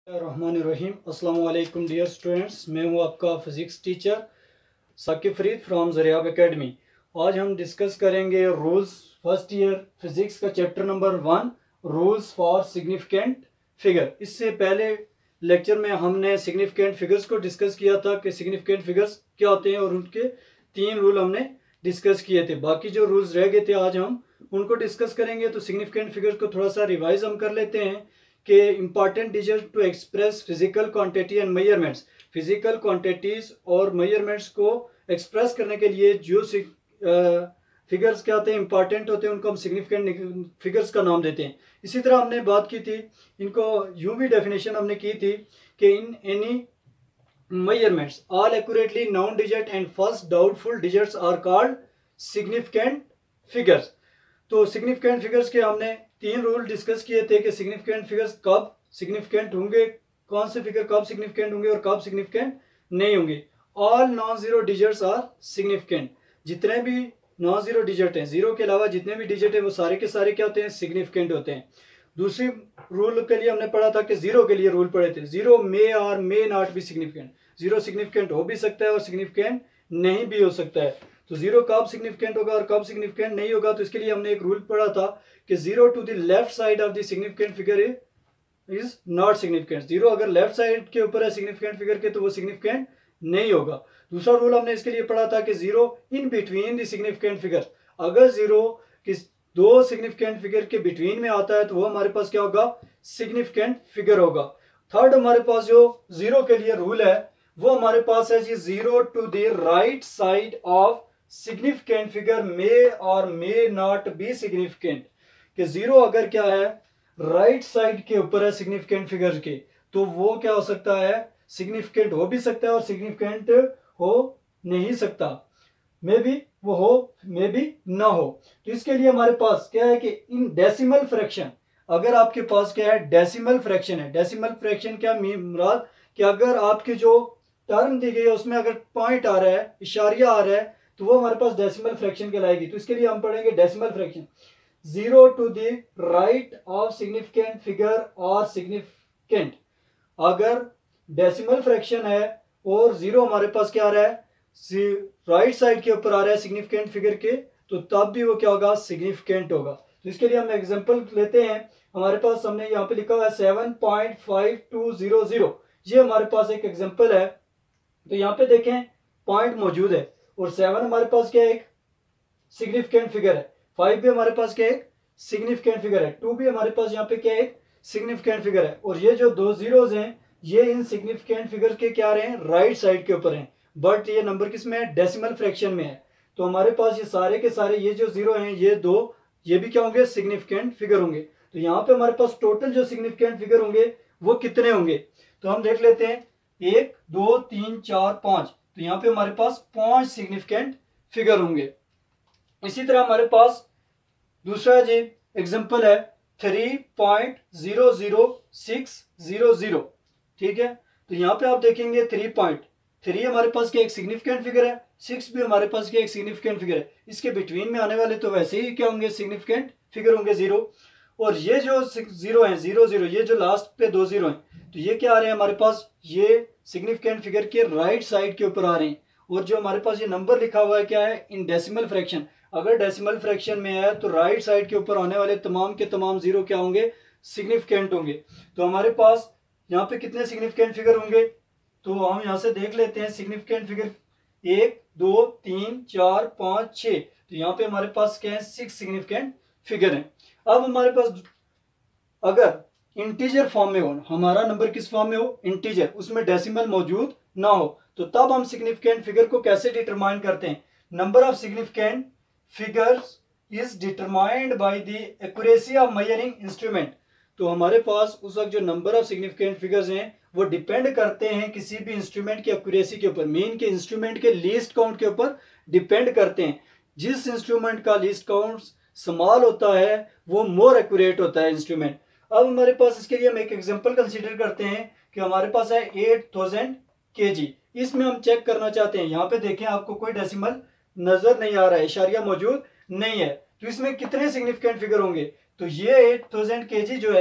रहमानिर्रहीम। अस्सलाम वालेकुम dear students, मैं हूं आपका physics teacher Saqib Farid from Zariyab academy. आज हम डिस्कस करेंगे रूल्स फर्स्ट ईयर फिज़िक्स का chapter number 1, rules for significant figure. इससे पहले लेक्चर में हमने सिग्निफिकेंट फिगर्स को डिस्कस किया था कि सिग्निफिकेंट फिगर्स क्या होते हैं और उनके 3 रूल हमने डिस्कस किए थे। बाकी जो रूल्स रह गए थे आज हम उनको डिस्कस करेंगे। तो सिग्निफिकेंट फिगर्स को थोड़ा सा रिवाइज हम कर लेते हैं कि important digit to express physical quantity and measurements. Physical quantities और मेजरमेंट्स को एक्सप्रेस करने के लिए जो फिगर्स क्या होते हैं, इंपॉर्टेंट होते हैं, उनको हम सिग्निफिकेंट फिगर्स का नाम देते हैं। इसी तरह हमने बात की थी, इनको यूं भी डेफिनेशन हमने की थी कि in any measurements all accurately known digit and first doubtful digits are called significant figures। तो significant figures के हमने 3 रूल डिस्कस किए थे कि significant figures कब significant होंगे, कौन से फिगर कब significant होंगे और कब significant नहीं होंगे। all non-zero digits are significant। जितने भी नॉन जीरो डिजिट हैं, जीरो के अलावा जितने भी डिजिट हैं वो सारे के सारे क्या होते हैं, सिग्निफिकेंट होते हैं। दूसरी रूल के लिए हमने पढ़ा था कि जीरो के लिए रूल पढ़े थे, जीरो मे और may not be significant. Zero significant हो भी सकता है और सिग्निफिकेंट नहीं भी हो सकता है। तो जीरो कब सिग्निफिकेंट होगा और कब सिग्निफिकेंट नहीं होगा, तो इसके लिए हमने एक रूल पढ़ा था कि zero to the left side of the significant figure is not significant. Zero अगर लेफ्ट साइड के ऊपर है सिग्निफिकेंट फिगर के तो वो सिग्निफिकेंट नहीं होगा। दूसरा रूल हमने इसके लिए पढ़ा था कि zero in between the significant figure. अगर जीरो किस दो सिग्निफिकेंट फिगर के बिटवीन में आता है तो वो हमारे पास क्या होगा, सिग्निफिकेंट फिगर होगा। थर्ड हमारे पास जो जीरो के लिए रूल है वो हमारे पास है जी, zero to the right side of significant figure may और मे नॉट बी सिग्निफिकेंट। कि जीरो अगर क्या है राइट साइड के ऊपर है सिग्निफिकेंट फिगर के तो वो क्या हो सकता है, सिग्निफिकेंट हो भी सकता है और सिग्निफिकेंट हो नहीं सकता। मे बी वो हो, मे बी ना हो। तो इसके लिए हमारे पास क्या है कि इन डेसिमल फ्रैक्शन, अगर आपके पास क्या है डेसिमल फ्रैक्शन है। डेसिमल फ्रैक्शन क्या मुराद कि अगर आपकी जो टर्म दी गई है उसमें अगर पॉइंट आ रहा है, इशारिया आ रहा है, तो वो हमारे पास डेसिमल फ्रैक्शन कहलाएगी। तो इसके लिए हम पढ़ेंगे decimal fraction. Zero to the right of significant figure और सिग्निफिकेंट। अगर डेसिमल फ्रैक्शन है और जीरो हमारे पास क्या आ रहा है, राइट साइड के ऊपर आ रहा है सिग्निफिकेंट फिगर के, तो तब भी वो क्या होगा, सिग्निफिकेंट होगा। तो इसके लिए हम एग्जांपल लेते हैं। हमारे पास हमने यहाँ पे लिखा हुआ है 7.5200, ये हमारे पास एक एग्जांपल है। तो यहाँ पे देखें पॉइंट मौजूद है और 7 हमारे पास क्या है, एक सिग्निफिकेंट फिगर है। 5 भी हमारे पास क्या है, सिग्निफिकेंट फिगर है। 2 भी हमारे पास यहाँ पे क्या है, सिग्निफिकेंट फिगर है। और ये जो दो जीरोज हैं ये इन सिग्निफिकेंट फिगर के क्या रहे हैं, राइट साइड के ऊपर हैं, बट ये नंबर किस में है, डेसिमल फ्रैक्शन में है। तो हमारे पास ये सारे के सारे ये जो जीरो हैं ये दो, ये भी क्या होंगे, सिग्निफिकेंट फिगर होंगे। तो यहाँ पे हमारे पास टोटल जो सिग्निफिकेंट फिगर होंगे वो कितने होंगे, तो हम देख लेते हैं 1 2 3 4 5। तो यहाँ पे हमारे पास 5 सिग्निफिकेंट फिगर होंगे। इसी तरह हमारे पास दूसरा जी एग्जांपल है 3.00600। ठीक है, तो यहाँ पे आप देखेंगे 3 हमारे पास क्या एक सिग्निफिकेंट फिगर है, 6 भी हमारे पास क्या एक सिग्निफिकेंट फिगर है। इसके बिटवीन में आने वाले तो वैसे ही क्या होंगे, सिग्निफिकेंट फिगर होंगे जीरो। और ये जो जीरो है 0 0, ये जो लास्ट पे 2 जीरो हैं, तो ये क्या आ रहे हैं हमारे पास, ये सिग्निफिकेंट फिगर के राइट साइड के ऊपर आ रहे हैं। और जो हमारे पास ये नंबर लिखा हुआ है क्या है, इन डेसिमल फ्रैक्शन। अगर डेसिमल फ्रैक्शन में है तो राइट साइड के ऊपर आने वाले तमाम के तमाम जीरो क्या होंगे, सिग्निफिकेंट होंगे। तो हमारे पास यहाँ पे कितने सिग्निफिकेंट फिगर होंगे, तो हम यहाँ से देख लेते हैं। सिग्निफिकेंट फिगर 1 2 3 4 5 6, तो यहाँ पे हमारे पास क्या है, 6 सिग्निफिकेंट फिगर हैं। अब हमारे पास अगर इंटीजर फॉर्म में हो, हमारा नंबर किस फॉर्म में हो, इंटीजर, उसमें डेसिमल मौजूद ना हो, तो तब हम सिग्निफिकेंट फिगर को कैसे डिटरमाइन करते हैं। Number of significant figures is determined by the accuracy of measuring instrument. तो हमारे पास उस वक्त जो नंबर ऑफ सिग्निफिकेंट फिगर्स हैं वो डिपेंड करते हैं किसी भी इंस्ट्रूमेंट की एक्यूरेसी के ऊपर, मेन के इंस्ट्रूमेंट के लीस्ट काउंट के ऊपर डिपेंड करते हैं। जिस इंस्ट्रूमेंट का लीस्ट काउंट स्मॉल होता है वो मोर एक्यूरेट होता है इंस्ट्रूमेंट। अब हमारे पास इसके लिए हम एक एग्जांपल कंसीडर करते हैं कि हमारे पास है 8000 kg। इसमें हम चेक करना चाहते हैं, यहाँ पे देखें आपको कोई डेसिमल नजर नहीं आ रहा है, इशारिया मौजूद नहीं है, तो इसमें कितने सिग्निफिकेंट फिगर होंगे। तो ये 8000 kg जो है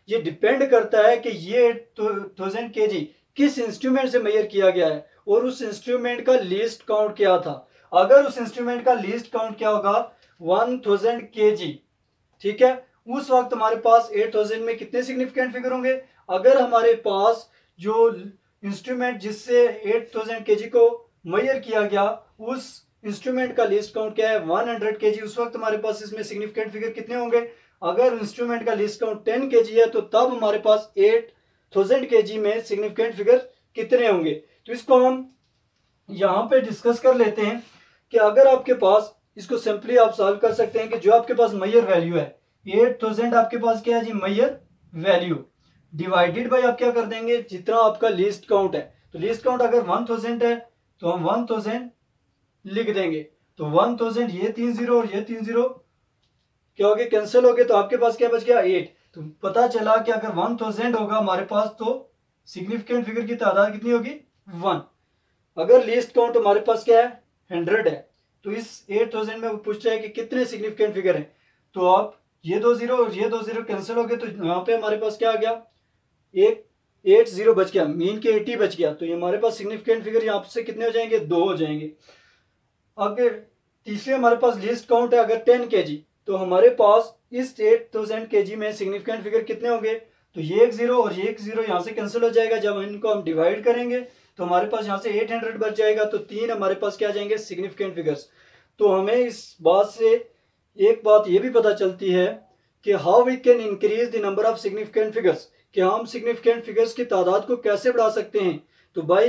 ये डिपेंड करता है कि ये 1000 kg किस इंस्ट्रूमेंट से मेजर किया गया है और उस इंस्ट्रूमेंट का लीस्ट काउंट क्या था। अगर उस इंस्ट्रूमेंट का लीस्ट काउंट क्या होगा 1000 kg, ठीक है, उस वक्त हमारे पास 8000 में कितने सिग्निफिकेंट फिगर होंगे। अगर हमारे पास जो इंस्ट्रूमेंट जिससे 8000 kg को मेजर किया गया उस इंस्ट्रूमेंट का लीस्ट काउंट क्या है 100 kg, उस वक्त हमारे पास इसमें सिग्निफिकेंट फिगर कितने होंगे। अगर इंस्ट्रूमेंट का लीस्ट काउंट 10 kg है तो तब हमारे पास 8000 kg में सिग्निफिकेंट फिगर कितने होंगे। तो इसको हम यहाँ पे डिस्कस कर लेते हैं कि अगर आपके पास, इसको सिंपली आप सॉल्व कर सकते हैं कि जो आपके पास मेजर वैल्यू है 8000 आपके पास क्या है जी मेजर वैल्यू, डिवाइडेड बाय आप क्या कर देंगे जितना आपका लीस्ट काउंट है। तो लीस्ट काउंट अगर 1000 है तो हम 1000 लिख देंगे। तो 1000 ये 3 0 और ये 3 0 क्या हो गए कैंसिल हो गए, तो आपके पास क्या बच गया 8। तो पता चला कि अगर 1000 होगा हमारे पास तो सिग्निफिकेंट फिगर की तादाद कितनी होगी 1। अगर लीस्ट काउंट हमारे पास क्या है 100 है तो इस 8000 में वो पूछता है कि कितने सिग्निफिकेंट फिगर हैं। तो आप ये 2 0 और ये 2 0 कैंसिल हो गए, तो यहाँ पे हमारे पास क्या आ गया एक 8 0 बच गया, मीन के 80 बच गया। तो ये हमारे पास सिग्निफिकेंट फिगर यहाँ से कितने हो जाएंगे 2 हो जाएंगे। अगर तीसरे हमारे पास लीस्ट काउंट है अगर 10 kg, तो हमारे पास इस 8000 kg में सिग्निफिकेंट फिगर कितने होंगे। तो ये एक 0 और ये एक 0 यहाँ से कैंसिल हो जाएगा। जब इनको हम डिवाइड करेंगे तो हमारे पास यहाँ से 800 बच जाएगा। तो 3 हमारे पास क्या आ जाएंगे सिग्निफिकेंट फिगर्स। तो हमें इस बात से एक बात ये भी पता चलती है कि how we can increase the number of significant figures, कि हम सिग्निफिकेंट फिगर्स की तादाद को कैसे बढ़ा सकते हैं। तो by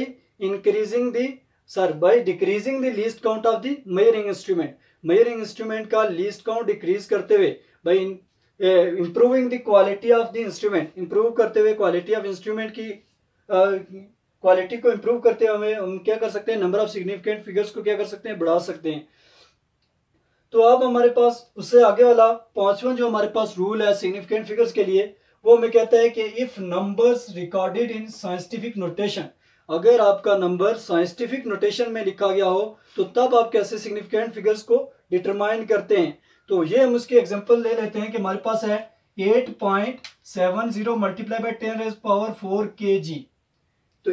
decreasing the least count of the measuring instrument, measuring instrument का लीस्ट काउंट डिक्रीज करते हुए, by improving the quality of the instrument, improve करते हुए क्वालिटी ऑफ इंस्ट्रूमेंट की क्वालिटी को इंप्रूव करते हुए हम क्या कर सकते हैं नंबर ऑफ सिग्निफिकेंट फिगर्स को क्या कर सकते हैं बढ़ा सकते हैं। तो अब हमारे पास उससे आगे वाला पांचवा जो हमारे पास रूल है सिग्निफिकेंट फिगर्स के लिए, वो हमें कहता है कि if numbers recorded in scientific notation, अगर आपका नंबर साइंटिफिक नोटेशन में लिखा गया हो तो तब आप कैसे सिग्निफिकेंट फिगर्स को डिटरमाइन करते हैं। तो ये हम उसके एग्जांपल ले लेते हैं कि हमारे पास है 8.70 मल्टीप्लाई बाय 10⁻⁴ kg। तो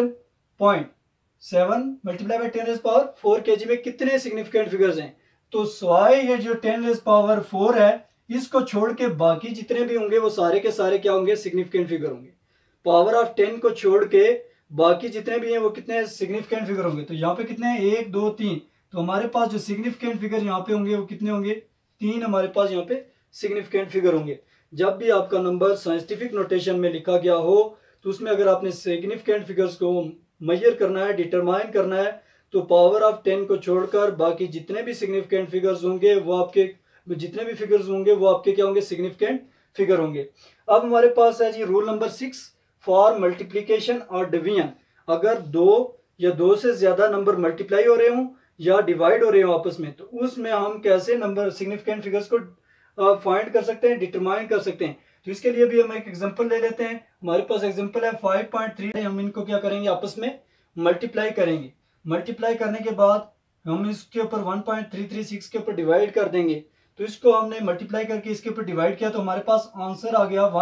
8.7 मल्टीप्लाई बाय 10⁻⁴ kg में कितने सिग्निफिकेंट फिगर्स हैं। तो स्वाय ये जो 10⁻⁴ है इसको छोड़ के बाकी जितने भी होंगे वो सारे के सारे क्या होंगे सिग्निफिकेंट फिगर होंगे। पावर ऑफ 10 को छोड़ के बाकी जितने भी हैं वो कितने सिग्निफिकेंट फिगर होंगे। तो यहाँ पे कितने हैं 1 2 3, तो हमारे पास जो सिग्निफिकेंट फिगर यहाँ पे होंगे वो कितने होंगे 3 हमारे पास यहाँ पे सिग्निफिकेंट फिगर होंगे। जब भी आपका नंबर साइंटिफिक नोटेशन में लिखा गया हो तो उसमें अगर आपने सिग्निफिकेंट फिगर्स को मेजर करना है डिटरमाइन करना है तो पावर ऑफ 10 को छोड़कर बाकी जितने भी सिग्निफिकेंट फिगर्स होंगे वो आपके जितने भी फिगर्स होंगे वो आपके क्या होंगे सिग्निफिकेंट फिगर होंगे। अब हमारे पास है जी रूल नंबर 6 फॉर मल्टीप्लीकेशन और डिवीजन। अगर 2 या 2 से ज्यादा नंबर मल्टीप्लाई हो रहे हों या डिवाइड हो रहे हो आपस में तो उसमें हम कैसे नंबर सिग्निफिकेंट फिगर्स को फाइंड कर सकते हैं डिटरमाइन कर सकते हैं। तो इसके लिए भी हम एक एग्जांपल ले लेते हैं। हमारे पास एग्जांपल है 5.3, हम इनको क्या करेंगे आपस में मल्टीप्लाई करेंगे। मल्टीप्लाई करने के बाद हम इसके ऊपर 1.336 के ऊपर डिवाइड कर देंगे। तो इसको हमने मल्टीप्लाई करके इसके ऊपर डिवाइड किया तो हमारे पास आंसर आ गया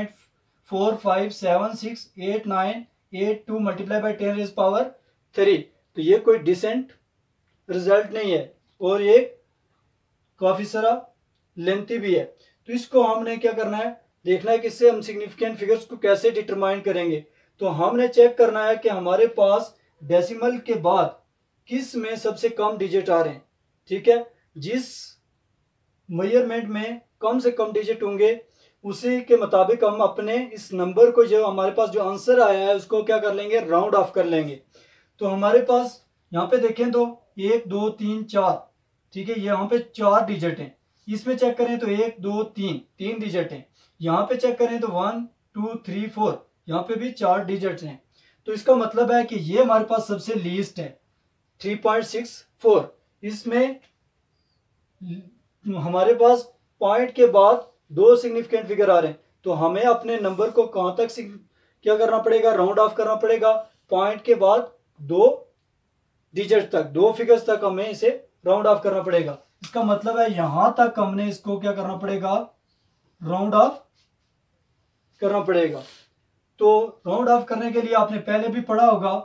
1.45768982 मल्टीप्लाई बाय 10⁻³ तो ये कोई डिसेंट रिजल्ट नहीं है और ये काफी सारा लेंथी भी है। तो इसको हमने क्या करना है देखना है कि इससे हम सिग्निफिकेंट फिगर्स को कैसे डिटरमाइन करेंगे। तो हमने चेक करना है कि हमारे पास डेसिमल के बाद किस में सबसे कम डिजिट आ रहे हैं। ठीक है, जिस मेजरमेंट में कम से कम डिजिट होंगे उसी के मुताबिक हम अपने इस नंबर को जो हमारे पास जो आंसर आया है उसको क्या कर लेंगे राउंड ऑफ कर लेंगे। तो हमारे पास यहाँ पे देखें तो 1 2 3 4, ठीक है, यहाँ पे 4 डिजिट हैं। इसमें चेक करें तो 1 2 3 डिजिट हैं। यहाँ पे चेक करें तो 1 2 3 4, यहाँ पे भी 4 डिजिट हैं। तो इसका मतलब है कि ये हमारे पास सबसे लीस्ट है 3.64। इसमें हमारे पास पॉइंट के बाद 2 सिग्निफिकेंट फिगर आ रहे हैं। तो हमें अपने नंबर को कहां तक क्या करना पड़ेगा राउंड ऑफ करना पड़ेगा पॉइंट के बाद 2 डिजिट तक, 2 फिगर्स तक हमें इसे राउंड ऑफ करना पड़ेगा। इसका मतलब है यहां तक हमने इसको क्या करना पड़ेगा राउंड ऑफ करना पड़ेगा। तो राउंड ऑफ करने के लिए आपने पहले भी पढ़ा होगा,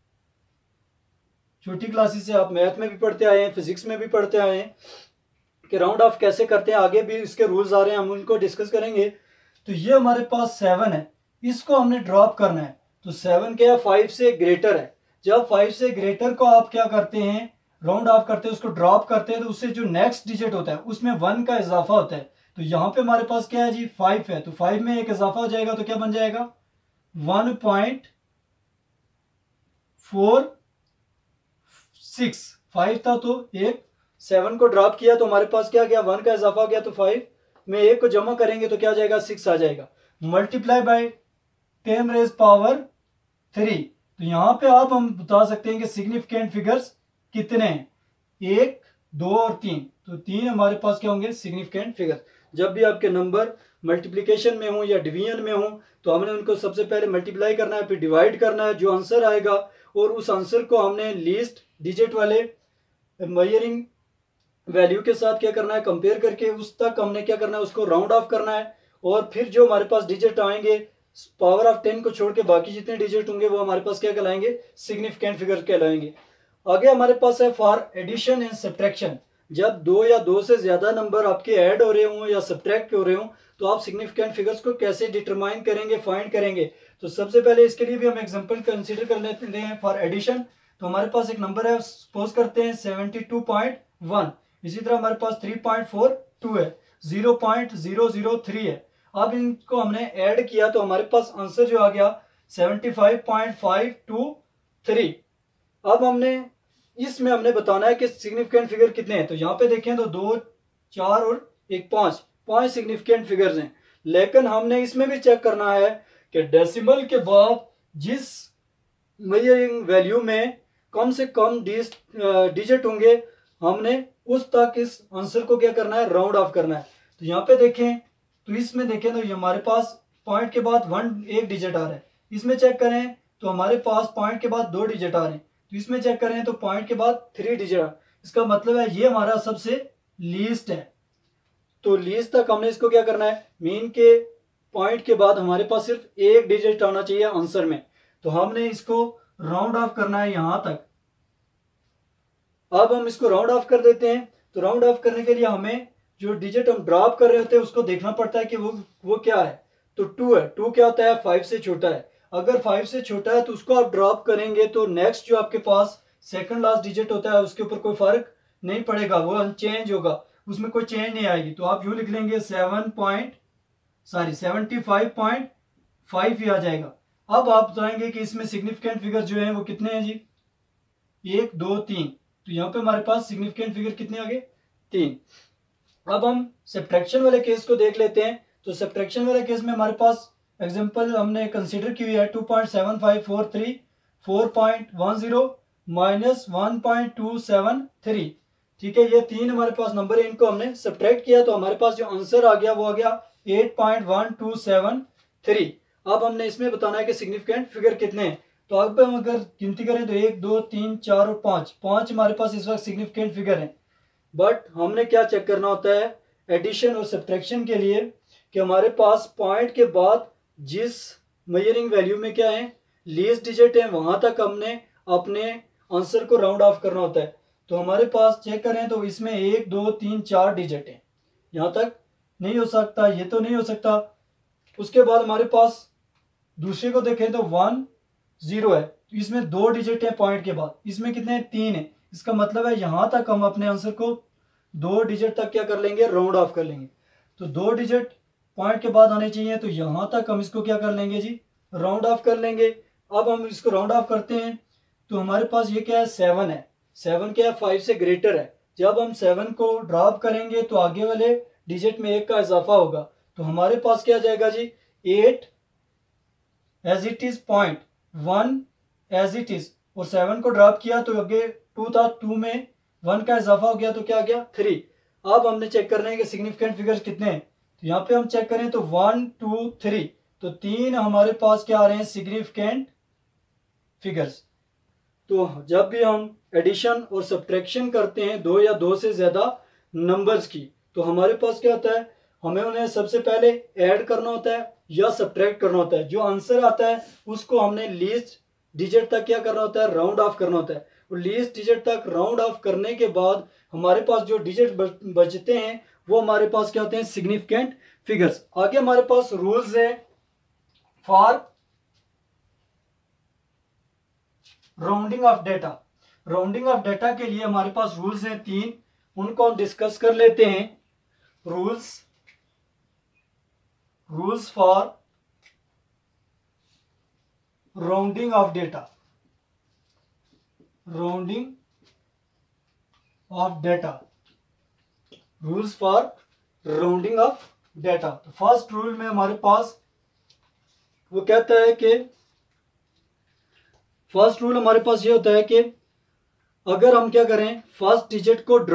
छोटी क्लासेस से आप मैथ में भी पढ़ते आए हैं, फिजिक्स में भी पढ़ते आए हैं कि राउंड ऑफ कैसे करते हैं। आगे भी इसके रूल्स आ रहे हैं, हम उनको डिस्कस करेंगे। तो ये हमारे पास 7 है, इसको हमने ड्रॉप करना है। तो 7 क्या है, 5 से ग्रेटर है। जब 5 से ग्रेटर को आप क्या करते हैं, राउंड ऑफ करते हैं, उसको ड्रॉप करते हैं, तो उससे जो नेक्स्ट डिजिट होता है उसमें 1 का इजाफा होता है। तो यहाँ पे हमारे पास क्या है जी, 5 है, तो 5 में एक इजाफा हो जाएगा, तो क्या बन जाएगा 1.46। 5 था तो एक 7 को ड्रॉप किया तो हमारे पास क्या गया, 1 का इजाफा हो गया, तो 5 में एक को जमा करेंगे तो क्या आ जाएगा, 6 आ जाएगा। मल्टीप्लाई बाय 10⁻³ तो यहाँ पे आप हम बता सकते हैं कि सिग्निफिकेंट फिगर्स कितने हैं, 1, 2 और 3। तो 3 हमारे पास क्या होंगे, सिग्निफिकेंट फिगर। जब भी आपके नंबर मल्टीप्लिकेशन में हो या डिवीजन में हो तो हमने उनको सबसे पहले मल्टीप्लाई करना है, फिर डिवाइड करना है, जो आंसर आएगा और उस आंसर को हमने लीस्ट डिजिट वाले मेजरिंग वैल्यू के साथ क्या करना है, कंपेयर करके उस तक हमने क्या करना है, उसको राउंड ऑफ करना है। और फिर जो हमारे पास डिजिट आएंगे, पावर ऑफ 10 को छोड़ के बाकी जितने डिजिट होंगे वो हमारे पास क्या कहलाएंगे, सिग्निफिकेंट फिगर कहलाएंगे। आगे हमारे पास है फॉर एडिशन एंड सब्ट्रैक्शन। जब 2 या 2 से ज्यादा नंबर आपके ऐड हो रहे हों या सब्ट्रैक्ट हो रहे हों तो आप सिग्निफिकेंट फिगर्स को कैसे डिटरमाइन करेंगे, फाइंड करेंगे। तो सबसे पहले इसके लिए भी हम एग्जांपल कंसीडर कर लेते हैं फॉर एडिशन। तो हमारे पास एक नंबर है, सपोज करते हैं 72.1। इसी तरह हमारे पास 3.42 है, 0.003 है। अब इनको हमने ऐड किया तो हमारे पास आंसर जो आ गया 75.523। अब हमने इसमें हमने बताना है कि सिग्निफिकेंट फिगर कितने हैं। तो यहाँ पे देखें तो 2, 4 और 1, 5 सिग्निफिकेंट फिगर्स हैं। लेकिन हमने इसमें भी चेक करना है कि डेसिमल के बाद जिस मेजरिंग वैल्यू में कम से कम डिजिट होंगे हमने उस तक इस आंसर को क्या करना है, राउंड ऑफ करना है। तो यहाँ पे देखें तो इसमें देखें तो ये हमारे पास पॉइंट के बाद 1 डिजिट आ रहा है। इसमें चेक करें तो हमारे पास पॉइंट के बाद 2 डिजिट आ रहे हैं। तो इसमें चेक करें तो पॉइंट के बाद 3 डिजिट आ, इसका मतलब है ये हमारा सबसे लीस्ट है। तो लीस्ट तक हमने इसको क्या करना है, मीन के पॉइंट के बाद हमारे पास सिर्फ 1 डिजिट आना चाहिए आंसर में। तो हमने इसको राउंड ऑफ करना है यहां तक। अब हम इसको राउंड ऑफ कर देते हैं। तो राउंड ऑफ करने के लिए हमें जो डिजिट हम ड्रॉप कर रहे होते हैं उसको देखना पड़ता है कि वो क्या है। तो 2 है, 2 क्या होता है, 5 से छोटा है। अगर 5 से छोटा है तो उसको आप ड्रॉप करेंगे तो नेक्स्ट जो आपके पास सेकंड लास्ट डिजिट होता है उसके ऊपर कोई फर्क नहीं पड़ेगा, वो अनचेंज होगा, उसमें कोई चेंज नहीं आएगी। तो आप यूं लिख लेंगे 75.5 ही आ जाएगा। अब आप बताएंगे कि इसमें सिग्निफिकेंट फिगर जो है वो कितने हैं जी, 1, 2, 3। तो यहाँ पे हमारे पास सिग्निफिकेंट फिगर कितने आ गए, 3। अब हम सब्ट्रैक्शन वाले केस को देख लेते हैं। तो सब्ट्रैक्शन वाले केस में हमारे पास एग्जांपल हमने कंसीडर की हुई है 2.7543 4.10 माइनस 1.273। ठीक है, ये 3 हमारे पास नंबर है, इनको हमने सब्ट्रैक्ट किया तो हमारे पास जो आंसर आ गया वो आ गया 8.1273। अब हमने इसमें बताना है कि सिग्निफिकेंट फिगर कितने हैं। तो अब हम अगर गिनती करें तो 1, 2, 3, 4 और 5 हमारे पास इस वक्त सिग्निफिकेंट फिगर है। बट हमने क्या चेक करना होता है एडिशन और सब्ट्रैक्शन के लिए कि हमारे पास पॉइंट के बाद जिस मेजरिंग वैल्यू में क्या है, लीस्ट डिजिट है, वहां तक हमने अपने आंसर को राउंड ऑफ करना होता है। तो हमारे पास चेक करें तो इसमें 1, 2, 3, 4 डिजिट है, यहां तक नहीं हो सकता, ये तो नहीं हो सकता। उसके बाद हमारे पास दूसरे को देखें तो 1, 0 है, तो इसमें 2 डिजिट है पॉइंट के बाद, इसमें कितने हैं, 3 है। इसका मतलब है यहां तक हम अपने आंसर को 2 डिजिट तक क्या कर लेंगे, राउंड ऑफ कर लेंगे। तो 2 डिजिट पॉइंट के बाद आने चाहिए, तो यहां तक हम इसको क्या कर लेंगे जी, राउंड ऑफ कर लेंगे। अब हम इसको राउंड ऑफ करते हैं तो हमारे पास ये क्या है, 7 है। 7 क्या है, 5 से ग्रेटर है। जब हम 7 को ड्रॉप करेंगे तो आगे वाले डिजिट में 1 का इजाफा होगा। तो हमारे पास क्या जाएगा जी, 8 as it is, 0.1 as it is, और 7 को ड्रॉप किया तो आगे 2 था, 2 में 1 का इजाफा हो गया तो क्या आ गया, 3। अब हमने चेक करना है कि सिग्निफिकेंट फिगर्स कितने हैं। तो यहाँ पे हम चेक करें तो 1, 2, 3, तो 3 हमारे पास क्या आ रहे हैं, सिग्निफिकेंट फिगर्स। तो जब भी हम एडिशन और सब्ट्रैक्शन करते हैं 2 या 2 से ज्यादा नंबर्स की, तो हमारे पास क्या होता है, हमें उन्हें सबसे पहले ऐड करना होता है, या सब्ट्रैक्ट करना होता है। जो आंसर आता है उसको हमने लीस्ट डिजिट तक क्या करना होता है, राउंड ऑफ करना होता है। और लीस्ट डिजिट तक राउंड ऑफ करने के बाद हमारे पास जो डिजिट बचते हैं वो हमारे पास क्या होते हैं, सिग्निफिकेंट फिगर्स। आगे हमारे पास रूल्स है for rounding off data. Rounding off data के लिए हमारे पास रूल्स हैं 3, उनको हम डिस्कस कर लेते हैं। Rules for rounding off data. Rounding off data, rules for rounding off data. तो फर्स्ट रूल में हमारे पास वो कहता है कि फर्स्ट रूल हमारे पास ये होता है कि अगर हम क्या करें, फर्स्ट डिजिट को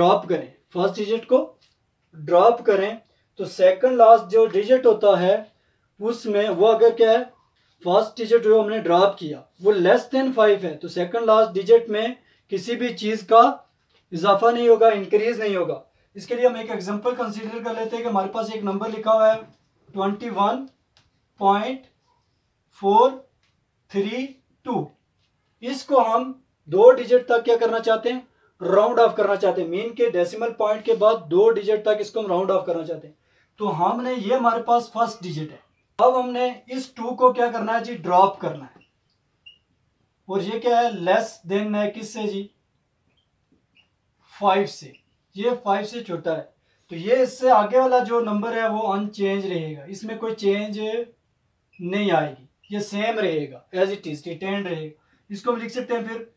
ड्रॉप करें तो सेकंड लास्ट जो डिजिट होता है उसमें वो अगर क्या है, फर्स्ट डिजिट जो हमने ड्रॉप किया वो लेस देन 5 है तो सेकंड लास्ट डिजिट में किसी भी चीज का इजाफा नहीं होगा, इंक्रीज नहीं होगा। इसके लिए हम एक एग्जांपल कंसीडर कर लेते हैं कि हमारे पास एक नंबर लिखा हुआ है 21.432। इसको हम 2 डिजिट तक क्या करना चाहते हैं, राउंड ऑफ करना चाहते हैं। मीन के डेसिमल पॉइंट के बाद 2 डिजिट तक इसको हम राउंड ऑफ करना चाहते हैं। तो हमने ये हमारे पास फर्स्ट डिजिट है। अब हमने इस 2 को क्या करना है जी, ड्रॉप करना है। और ये क्या है, लेस देन है किससे जी, 5 से। ये 5 से छोटा है तो ये इससे आगे वाला जो नंबर है वो अनचेंज रहेगा, इसमें कोई चेंज नहीं आएगी, ये सेम रहेगा, एज इट इज रिटेन रहेगा। इसको हम लिख सकते हैं फिर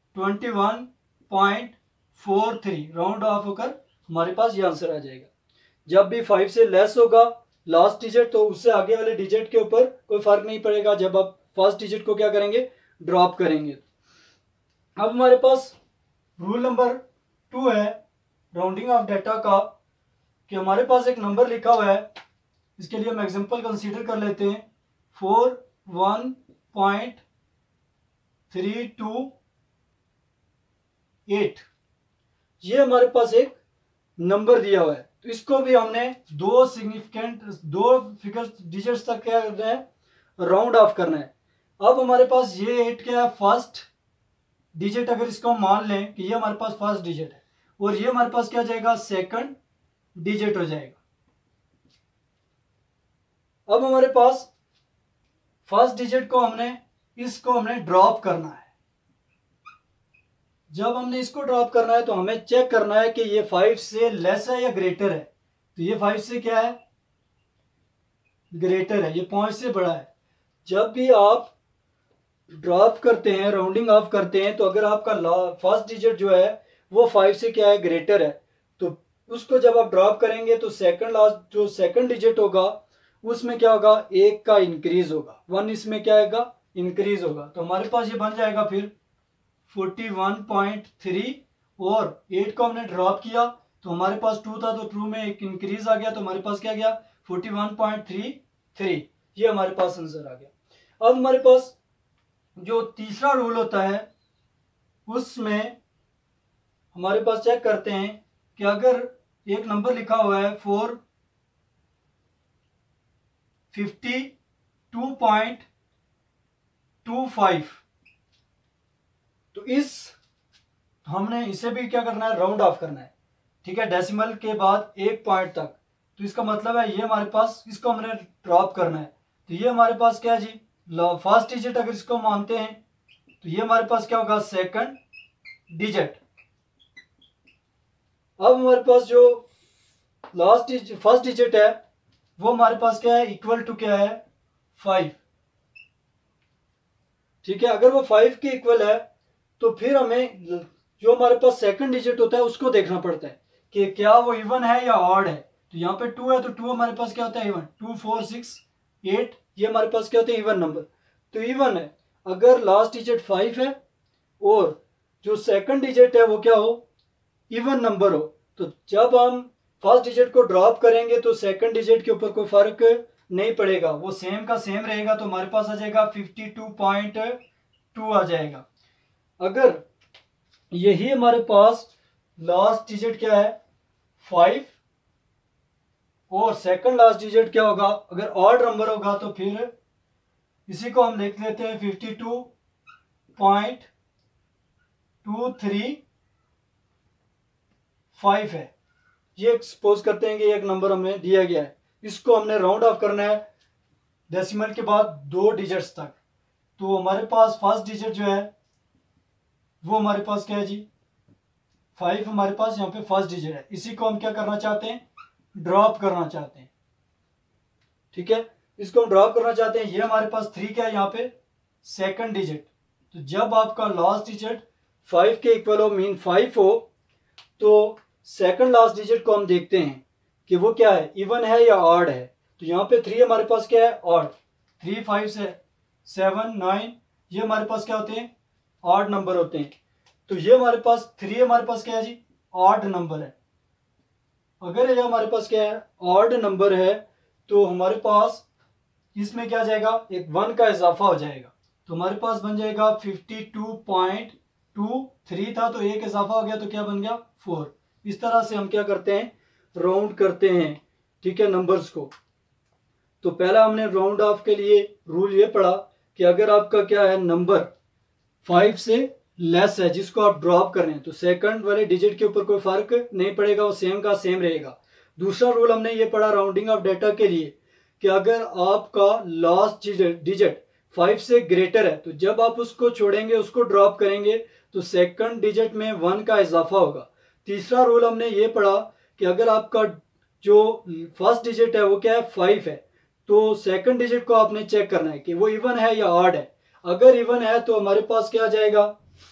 21.43 राउंड ऑफ होकर हमारे पास ये आंसर आ जाएगा। जब भी 5 से लेस होगा लास्ट डिजिट तो उससे आगे वाले डिजिट के ऊपर कोई फर्क नहीं पड़ेगा जब आप फर्स्ट डिजिट को क्या करेंगे, ड्रॉप करेंगे। अब हमारे पास रूल नंबर 2 है राउंडिंग ऑफ डाटा का, कि हमारे पास एक नंबर लिखा हुआ है। इसके लिए हम एग्जांपल कंसीडर कर लेते हैं 41.328। ये हमारे पास एक नंबर दिया हुआ है तो इसको भी हमने 2 फिगर डिजिट्स तक क्या करना है, राउंड ऑफ करना है। अब हमारे पास ये 8 क्या है, फर्स्ट डिजिट। अगर इसको हम मान लें कि ये हमारे पास फर्स्ट डिजिट है और ये हमारे पास क्या जाएगा, सेकंड डिजिट हो जाएगा। अब हमारे पास फर्स्ट डिजिट को हमने ड्रॉप करना है। जब हमने इसको ड्रॉप करना है तो हमें चेक करना है कि ये 5 से लेस है या ग्रेटर है। तो ये 5 से क्या है, ग्रेटर है, ये 5 से बड़ा है। जब भी आप ड्रॉप करते हैं, राउंडिंग ऑफ करते हैं, तो अगर आपका फर्स्ट डिजिट जो है वो 5 से क्या है, ग्रेटर है, तो उसको जब आप ड्रॉप करेंगे तो जो सेकंड डिजिट होगा उसमें क्या होगा, 1 का इंक्रीज होगा, 1 इसमें क्या आएगा, इंक्रीज होगा। तो हमारे पास ये बन जाएगा फिर 41.3 और 8 को हमने ड्रॉप किया तो हमारे पास 2 था तो 2 में एक इंक्रीज आ गया तो हमारे पास क्या गया, 41.33। ये हमारे पास आंसर आ गया। अब हमारे पास जो तीसरा रूल होता है उसमें हमारे पास चेक करते हैं कि अगर एक नंबर लिखा हुआ है 452.25 तो हमने इसे भी क्या करना है, राउंड ऑफ करना है। ठीक है, डेसिमल के बाद 1 पॉइंट तक। तो इसका मतलब है ये हमारे पास, इसको हमने ड्रॉप करना है। तो ये हमारे पास क्या है जी, फर्स्ट डिजिट अगर इसको मानते हैं तो ये हमारे पास क्या होगा, सेकंड डिजिट। अब हमारे पास जो फर्स्ट डिजिट है वो हमारे पास क्या है, इक्वल टू क्या है, 5। ठीक है, अगर वो 5 के इक्वल है तो फिर हमें जो हमारे पास सेकंड डिजिट होता है उसको देखना पड़ता है कि क्या वो इवन है या ऑड है। तो यहाँ पे 2 है तो 2 हमारे पास क्या होता है, इवन। 2 4 6 8 ये हमारे पास क्या होते हैं, इवन नंबर। तो इवन है अगर लास्ट डिजिट 5 है और जो सेकंड डिजिट है वो क्या हो, इवन नंबर हो। तो जब हम फर्स्ट डिजिट को ड्रॉप करेंगे तो सेकंड डिजिट के ऊपर कोई फर्क नहीं पड़ेगा, वो सेम का सेम रहेगा। तो हमारे पास आ जाएगा 52.2 आ जाएगा। अगर यही हमारे पास लास्ट डिजिट क्या है, 5 और सेकंड लास्ट डिजिट क्या होगा, अगर ऑड नंबर होगा तो फिर इसी को हम लिख लेते हैं 52.235 है। ये सपोज करते हैं कि एक नंबर हमें दिया गया है, इसको हमने राउंड ऑफ करना है डेसिमल के बाद 2 डिजिट्स तक। तो हमारे पास फर्स्ट डिजिट जो है वो हमारे पास क्या है जी, 5 हमारे पास यहाँ पे फर्स्ट डिजिट है। इसी को हम क्या करना चाहते हैं, ड्रॉप करना चाहते हैं। ठीक है, इसको हम ड्रॉप करना चाहते हैं। ये हमारे पास 3 क्या है यहाँ पे, सेकंड डिजिट। तो जब आपका लास्ट डिजिट 5 के इक्वल हो, मीन 5 हो, तो सेकंड लास्ट डिजिट को हम देखते हैं कि वो क्या है, इवन है या ऑड है। तो यहाँ पे 3 हमारे पास क्या है, ऑड। 3 5 से 7 9, ये हमारे पास क्या होते हैं, ऑड नंबर होते हैं। तो ये हमारे पास 3 हमारे पास क्या है जी, ऑड नंबर है। अगर ये हमारे पास क्या है, ऑड नंबर है, तो हमारे पास इसमें क्या जाएगा, एक 1 का इजाफा हो जाएगा। तो हमारे पास बन जाएगा 52.23 था, तो एक इजाफा हो गया तो क्या बन गया, 4। इस तरह से हम क्या करते हैं, राउंड करते हैं। ठीक है, नंबर्स को। तो पहला हमने राउंड ऑफ के लिए रूल ये पढ़ा कि अगर आपका क्या है, नंबर 5 से लेस है जिसको आप ड्रॉप कर रहे हैं, तो सेकंड वाले डिजिट के ऊपर कोई फर्क नहीं पड़ेगा, वो सेम का सेम रहेगा। दूसरा रूल हमने ये पढ़ा राउंडिंग ऑफ डेटा के लिए कि अगर आपका लास्ट डिजिट 5 से ग्रेटर है, तो जब आप उसको छोड़ेंगे, उसको ड्रॉप करेंगे, तो सेकंड डिजिट में 1 का इजाफा होगा। तीसरा रूल हमने ये पढ़ा कि अगर आपका जो फर्स्ट डिजिट है वो क्या है, 5 है, तो सेकंड डिजिट को आपने चेक करना है कि वो इवन है या ऑड है। अगर इवन है तो हमारे पास क्या आ जाएगा,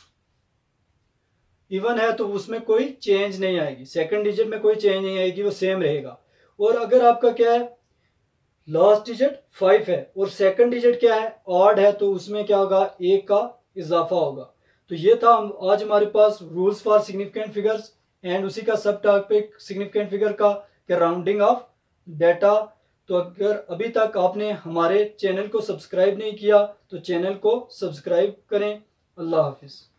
इवन है तो उसमें कोई चेंज नहीं आएगी, सेकंड डिजिट में कोई चेंज नहीं आएगी, वो सेम रहेगा। और अगर आपका क्या है, लास्ट डिजिट 5 है और सेकंड डिजिट क्या है, ऑड है, तो उसमें क्या होगा, 1 का इजाफा होगा। तो ये था आज हमारे पास rules for significant figures, and उसी का सब टॉपिक सिग्निफिकेंट फिगर का राउंडिंग ऑफ डेटा। तो अगर अभी तक आपने हमारे चैनल को सब्सक्राइब नहीं किया तो चैनल को सब्सक्राइब करें। अल्लाह हाफिज।